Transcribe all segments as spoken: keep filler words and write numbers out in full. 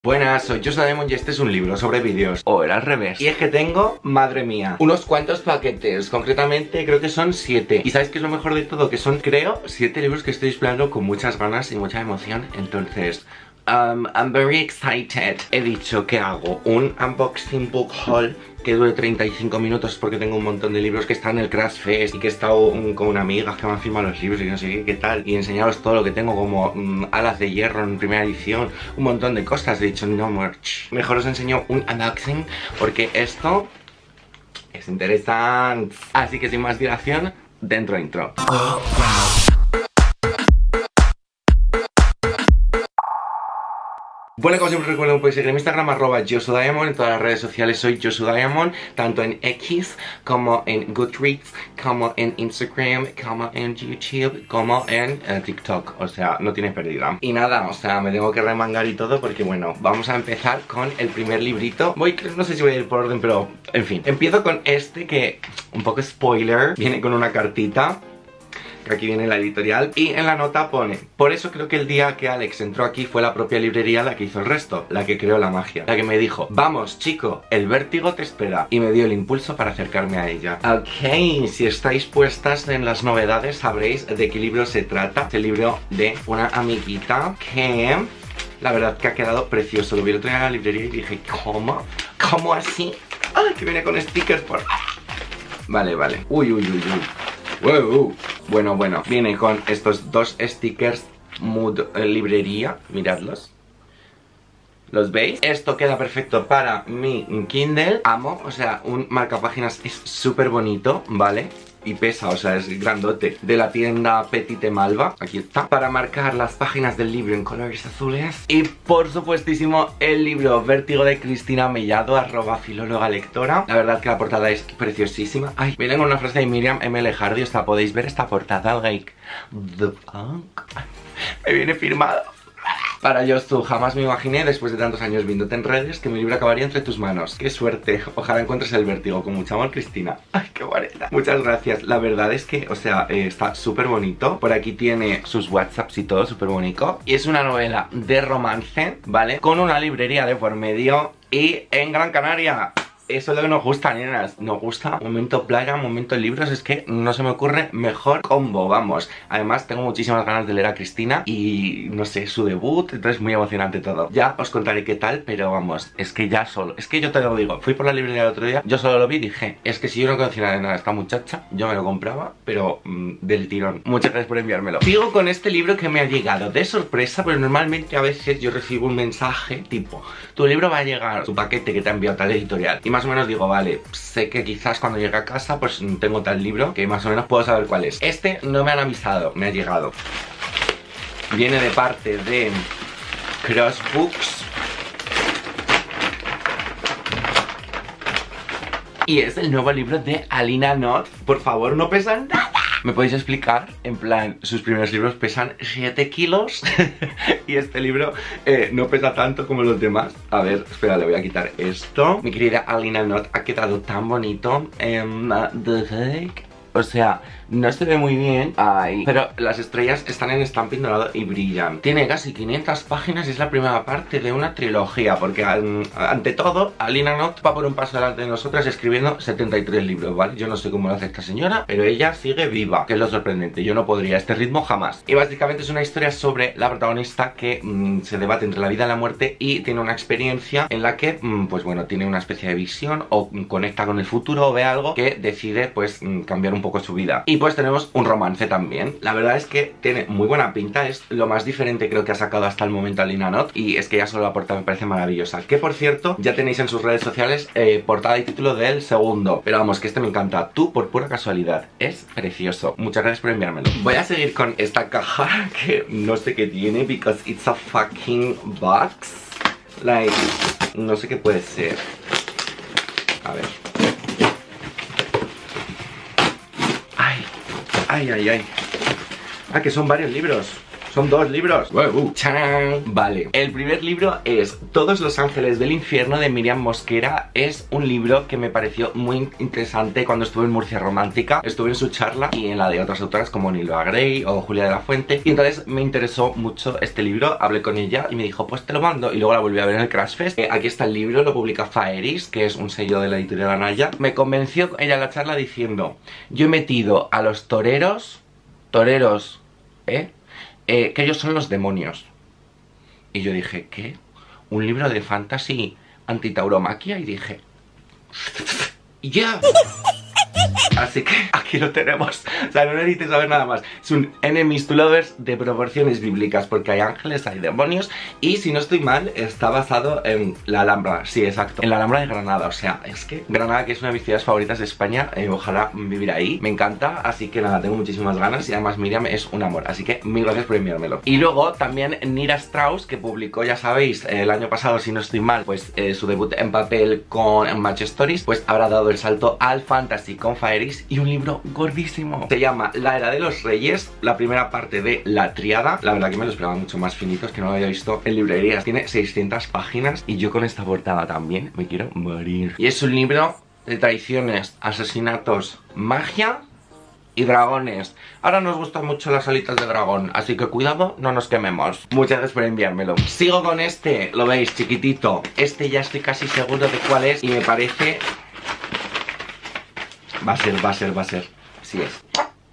Buenas, soy Josudaemon y este es un libro sobre vídeos. O era al revés. Y es que tengo, madre mía, unos cuantos paquetes. Concretamente creo que son siete. Y ¿sabes qué es lo mejor de todo? Que son, creo, siete libros que estoy esperando con muchas ganas y mucha emoción. Entonces, um, I'm very excited. He dicho que hago un unboxing book haul que dure treinta y cinco minutos porque tengo un montón de libros que están en el Crash Fest y que he estado um, con una amiga que me han firmado los libros y no sé qué, qué tal, y enseñaros todo lo que tengo como um, alas de hierro en primera edición, un montón de cosas. He dicho, no, merch, mejor os enseño un unboxing porque esto es interesante. Así que sin más dilación, dentro intro. Oh, wow. Bueno, como siempre recuerdo, podéis seguir en Instagram, arroba Josudaemon, en todas las redes sociales soy Josudaemon, tanto en X, como en Goodreads, como en Instagram, como en YouTube, como en eh, TikTok, o sea, no tienes pérdida. Y nada, o sea, me tengo que remangar y todo porque bueno, vamos a empezar con el primer librito. Voy, no sé si voy a ir por orden, pero en fin. Empiezo con este que, un poco spoiler, viene con una cartita. Aquí viene la editorial y en la nota pone: por eso creo que el día que Alex entró aquí fue la propia librería la que hizo el resto, la que creó la magia, la que me dijo, vamos chico, el vértigo te espera, y me dio el impulso para acercarme a ella. Ok, si estáis puestas en las novedades sabréis de qué libro se trata. Este libro de una amiguita que la verdad que ha quedado precioso. Lo vi el otro día en la librería y dije, ¿cómo? ¿Cómo así? ¡Ay, que viene con stickers por...! Vale, vale. Uy, uy, uy, uy. Wow. Bueno, bueno, viene con estos dos stickers Mood eh, librería, miradlos. ¿Los veis? Esto queda perfecto para mi Kindle. Amo, o sea, un marcapáginas es súper bonito, ¿vale? Y pesa, o sea, es grandote. De la tienda Petite Malva, aquí está. Para marcar las páginas del libro en colores azules. Y por supuestísimo el libro Vértigo de Cristina Mellado, arroba filóloga lectora. La verdad que la portada es preciosísima. Ay, miren con una frase de Miriam M. Lejardi. O sea, podéis ver esta portada, like, the fuck. Me viene firmado. Para Josu, jamás me imaginé, después de tantos años viéndote en redes, que mi libro acabaría entre tus manos. ¡Qué suerte! Ojalá encuentres el vértigo. Con mucho amor, Cristina. ¡Ay, qué bonita! Muchas gracias. La verdad es que, o sea, eh, está súper bonito. Por aquí tiene sus WhatsApps y todo, súper bonito. Y es una novela de romance, ¿vale? Con una librería de por medio y en Gran Canaria. Eso es lo que nos gusta, nenas. Nos gusta momento playa, momento libros. Es que no se me ocurre mejor combo, vamos. Además tengo muchísimas ganas de leer a Cristina y no sé, su debut. Entonces muy emocionante todo. Ya os contaré qué tal, pero vamos, es que ya solo, es que yo te lo digo, fui por la librería el otro día, yo solo lo vi y dije, es que si yo no conocía de nada a esta muchacha, yo me lo compraba, pero mmm, del tirón. Muchas gracias por enviármelo. Sigo con este libro que me ha llegado de sorpresa, pero normalmente a veces yo recibo un mensaje tipo, tu libro va a llegar, tu paquete que te ha enviado tal editorial, y más más o menos digo, vale, sé que quizás cuando llegue a casa pues tengo tal libro que más o menos puedo saber cuál es. Este no me han avisado, me ha llegado. Viene de parte de Cross Books y es el nuevo libro de Alina Not. Por favor, no pesan nada. ¿Me podéis explicar? En plan, sus primeros libros pesan siete kilos y este libro eh, no pesa tanto como los demás. A ver, espera, le voy a quitar esto. Mi querida Alina Not ha quedado tan bonito. Um, the heck? O sea, no se ve muy bien. Ay, pero las estrellas están en stamping dorado y brillan. Tiene casi quinientas páginas y es la primera parte de una trilogía. Porque um, ante todo, Alina Not va por un paso delante de nosotras escribiendo setenta y tres libros, ¿vale? Yo no sé cómo lo hace esta señora, pero ella sigue viva, que es lo sorprendente. Yo no podría a este ritmo jamás. Y básicamente es una historia sobre la protagonista que um, se debate entre la vida y la muerte y tiene una experiencia en la que, um, pues bueno, tiene una especie de visión o um, conecta con el futuro o ve algo que decide, pues, um, cambiar un un poco su vida. Y pues tenemos un romance también. La verdad es que tiene muy buena pinta. Es lo más diferente creo que ha sacado hasta el momento Alina Not. Y es que ya solo la portada me parece maravillosa. Que por cierto, ya tenéis en sus redes sociales eh, portada y título del segundo. Pero vamos, que este me encanta. Tú por pura casualidad. Es precioso. Muchas gracias por enviármelo. Voy a seguir con esta caja que no sé qué tiene, because it's a fucking box. Like, no sé qué puede ser. A ver. Ay, ay, ay. Ah, que son varios libros. Son dos libros. Uh, ¡Chan! Vale, el primer libro es Todos los ángeles del infierno de Miriam Mosquera. Es un libro que me pareció muy interesante cuando estuve en Murcia Romántica. Estuve en su charla y en la de otras autoras como Nilva Grey o Julia de la Fuente. Y entonces me interesó mucho este libro. Hablé con ella y me dijo, pues te lo mando. Y luego la volví a ver en el Crash Fest. Eh, aquí está el libro, lo publica Faeris, que es un sello de la editorial Anaya. Me convenció ella en la charla diciendo, yo he metido a los toreros, toreros, ¿eh? Eh, que ellos son los demonios. Y yo dije, ¿qué? ¿Un libro de fantasy antitauromaquia? Y dije, ¡ya! Así que aquí lo tenemos. O sea, no necesites saber nada más. Es un Enemies to Lovers de proporciones bíblicas, porque hay ángeles, hay demonios. Y si no estoy mal, está basado en la Alhambra. Sí, exacto, en la Alhambra de Granada. O sea, es que Granada, que es una de mis ciudades favoritas de España, eh, ojalá vivir ahí. Me encanta, así que nada, tengo muchísimas ganas. Y además Miriam es un amor, así que mil gracias por enviármelo. Y luego también Nira Strauss, que publicó, ya sabéis, el año pasado, si no estoy mal, pues eh, su debut en papel con Match Stories, pues habrá dado el salto al fantasy con Faeris. Y un libro gordísimo. Se llama La Era de los Reyes, la primera parte de La Tríada. La verdad que me lo esperaba mucho más finitos, que no lo había visto en librerías. Tiene seiscientas páginas y yo con esta portada también me quiero morir. Y es un libro de traiciones, asesinatos, magia y dragones. Ahora nos gustan mucho las alitas de dragón, así que cuidado, no nos quememos. Muchas gracias por enviármelo. Sigo con este, lo veis, chiquitito. Este ya estoy casi seguro de cuál es y me parece... Va a ser, va a ser, va a ser. Así es.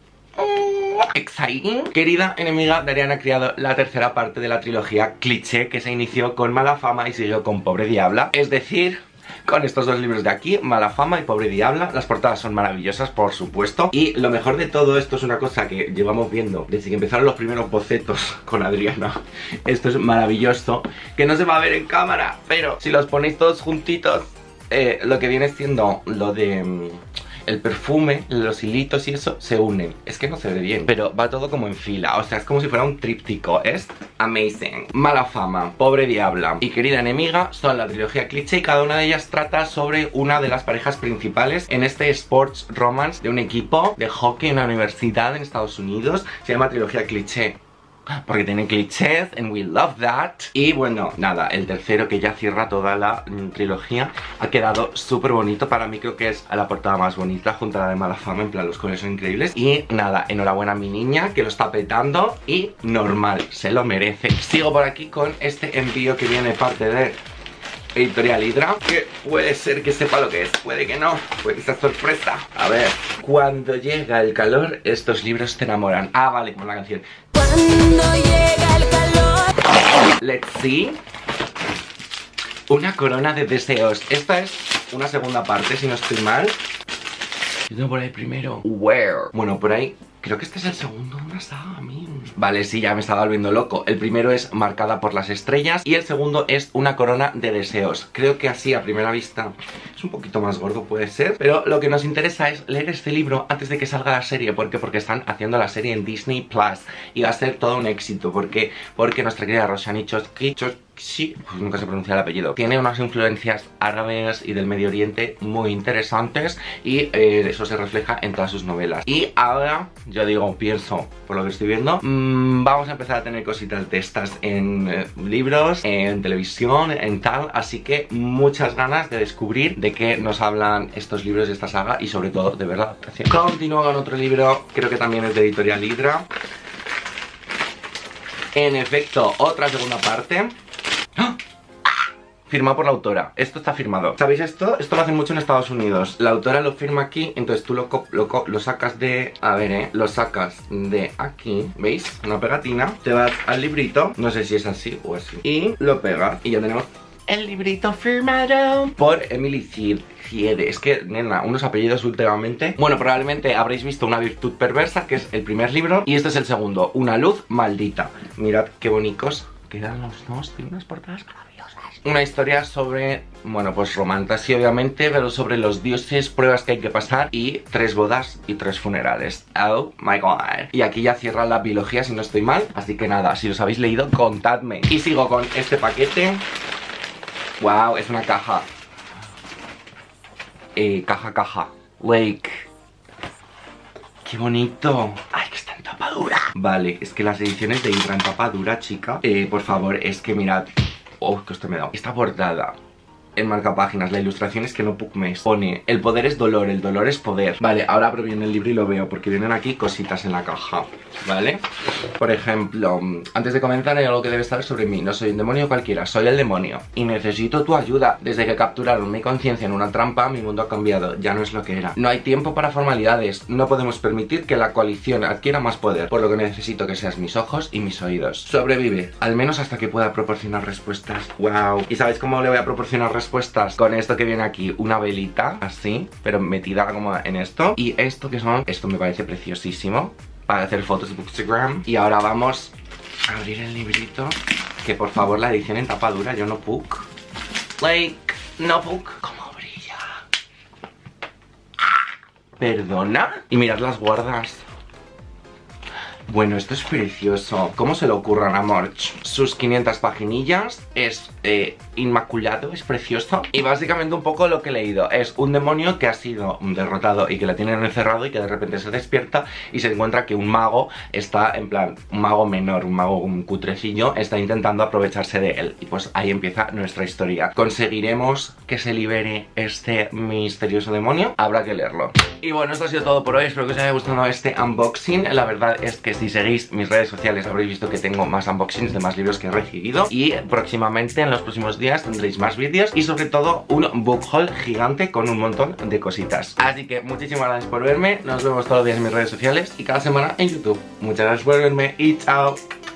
Exciting. Querida enemiga de Ariana Criado, la tercera parte de la trilogía Cliché, que se inició con Mala Fama y siguió con Pobre Diabla. Es decir, con estos dos libros de aquí, Mala Fama y Pobre Diabla. Las portadas son maravillosas, por supuesto. Y lo mejor de todo esto es una cosa que llevamos viendo desde que empezaron los primeros bocetos con Adriana. Esto es maravilloso, que no se va a ver en cámara, pero si los ponéis todos juntitos, eh, lo que viene siendo lo de... Um, el perfume, los hilitos y eso se unen. Es que no se ve bien, pero va todo como en fila. O sea, es como si fuera un tríptico. Es amazing. Mala Fama, Pobre Diabla y Querida Enemiga son la trilogía Cliché, y cada una de ellas trata sobre una de las parejas principales en este sports romance de un equipo de hockey en una universidad en Estados Unidos. Se llama trilogía Cliché porque tiene clichés, and we love that. Y bueno, nada, el tercero, que ya cierra toda la mm, trilogía, ha quedado súper bonito. Para mí creo que es la portada más bonita, junto a la de Mala Fama. En plan, los colores son increíbles. Y nada, enhorabuena a mi niña, que lo está petando. Y normal, se lo merece. Sigo por aquí con este envío que viene parte de Editorial Hydra, que puede ser que sepa lo que es, puede que no, puede que sea sorpresa. A ver, cuando llega el calor, estos libros te enamoran. Ah, vale, como la canción. Cuando llega el calor. Let's see. Una corona de deseos. Esta es una segunda parte, si no estoy mal. Yo tengo por ahí primero Where. Bueno, por ahí creo que este es el segundo de una saga, mí. Vale, sí, ya me estaba volviendo loco. El primero es Marcada por las estrellas y el segundo es Una corona de deseos. Creo que así a primera vista es un poquito más gordo, puede ser, pero lo que nos interesa es leer este libro antes de que salga la serie. ¿Por qué? Porque están haciendo la serie en Disney Plus y va a ser todo un éxito. ¿Por qué? Porque nuestra querida Roshani Chokshi, sí, pues nunca se pronuncia el apellido, tiene unas influencias árabes y del Medio Oriente muy interesantes, y eh, eso se refleja en todas sus novelas. Y ahora, yo digo, pienso, por lo que estoy viendo, mmm, vamos a empezar a tener cositas de estas en eh, libros, en televisión, en tal, así que muchas ganas de descubrir de qué nos hablan estos libros de esta saga y sobre todo de verdad. Continúo con otro libro, creo que también es de Editorial Hydra. En efecto, otra segunda parte. Firmado por la autora. Esto está firmado. ¿Sabéis esto? Esto lo hacen mucho en Estados Unidos. La autora lo firma aquí, entonces tú lo, lo, lo sacas de... A ver, eh Lo sacas de aquí, ¿veis? Una pegatina. Te vas al librito, no sé si es así o así, y lo pegas y ya tenemos el librito firmado por Emily Ciede. Es que, nena, unos apellidos últimamente. Bueno, probablemente habréis visto Una virtud perversa, que es el primer libro, y este es el segundo, Una luz maldita. Mirad qué bonitos quedan los dos. Tiene unas portadas maravillosas. Una historia sobre, bueno, pues romantasía obviamente, pero sobre los dioses, pruebas que hay que pasar y tres bodas y tres funerales. Oh my god. Y aquí ya cierra la biología, si no estoy mal. Así que nada, si los habéis leído, contadme. Y sigo con este paquete. Wow, es una caja. Eh, caja, caja. Like. Qué bonito. Ay, que está en tapa dura. Vale, es que las ediciones de Indra en tapa dura, chica, eh, por favor, es que mirad. Oh, que esto me da. Esta portada en marcapáginas, la ilustración es que no puc més. Pone, el poder es dolor, el dolor es poder. Vale, ahora abro bien el libro y lo veo, porque vienen aquí cositas en la caja, ¿vale? Por ejemplo, antes de comenzar hay algo que debes saber sobre mí. No soy un demonio cualquiera, soy el demonio y necesito tu ayuda. Desde que capturaron mi conciencia en una trampa, mi mundo ha cambiado, ya no es lo que era. No hay tiempo para formalidades, no podemos permitir que la coalición adquiera más poder, por lo que necesito que seas mis ojos y mis oídos. Sobrevive, al menos hasta que pueda proporcionar respuestas. Wow. ¿Y sabéis cómo le voy a proporcionar respuestas? Respuestas con esto que viene aquí, una velita así, pero metida como en esto. Y esto que son, esto me parece preciosísimo para hacer fotos de Bookstagram. Y ahora vamos a abrir el librito, que por favor la edición en tapa dura, yo no puc. Like, no puc. ¿Cómo brilla? ¿Perdona? Y mirad las guardas. Bueno, esto es precioso. ¿Cómo se le ocurran a Morch? Sus quinientas paginillas. Es eh, inmaculado, es precioso. Y básicamente un poco lo que he leído es un demonio que ha sido derrotado y que la tienen encerrado y que de repente se despierta y se encuentra que un mago está, en plan, un mago menor, un mago un cutrecillo, está intentando aprovecharse de él. Y pues ahí empieza nuestra historia. ¿Conseguiremos que se libere este misterioso demonio? Habrá que leerlo. Y bueno, esto ha sido todo por hoy. Espero que os haya gustado este unboxing. La verdad es que si seguís mis redes sociales habréis visto que tengo más unboxings de más libros que he recibido. Y próximamente, en los próximos días, tendréis más vídeos y sobre todo un book haul gigante con un montón de cositas. Así que muchísimas gracias por verme. Nos vemos todos los días en mis redes sociales y cada semana en YouTube. Muchas gracias por verme y chao.